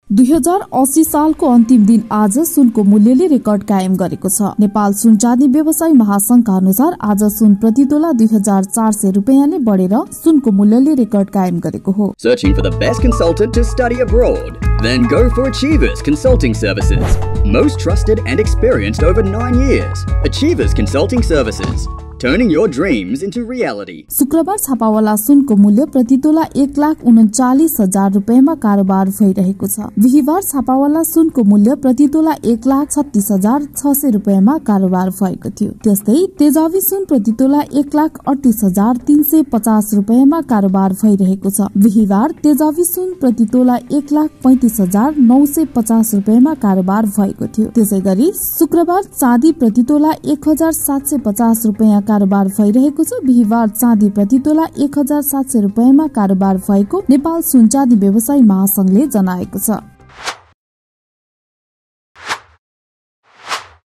2080 सालको अन्तिम दिन आज सुनको मूल्यले रेकर्ड कायम गरेको छ। नेपाल सुन चाँदी व्यवसायी महासंघका अनुसार आज सुन प्रति तोला 2400 रुपैयाँले बढेर सुनको मूल्यले रेकर्ड कायम गरेको हो। Searching for the best consultant to study abroad? Then go for Achievers Consulting Services. Most trusted and experienced over 9 years. Achievers Consulting Services. Turning your dreams into reality. शुक्रबार छापावाला सुनको मूल्य प्रति तोला 1,39,000 रुपैयाँमा कारोबार भइरहेको छ। बिहीबार छापावाला सुनको मूल्य प्रति तोला 1,36,600 रुपैयाँमा कारोबार भएको थियो। त्यस्तै तेजाबी सुन प्रति तोला 1,38,350 रुपैयाँमा कारोबार भइरहेको छ। बिहीबार तेजाबी सुन प्रति तोला 1,35,950 रुपैयाँमा कारोबार भएको थियो। त्यसैगरी शुक्रबार चाँदी प्रति तोला 1,750 रुपैयाँ कारोबार भइरहेको छ। बिहीबार चाँदी प्रति तोला 1,700 रुपैयाँमा कारोबार भएको नेपाल सुन चाँदी व्यवसायी महासंघले जनाएको छ।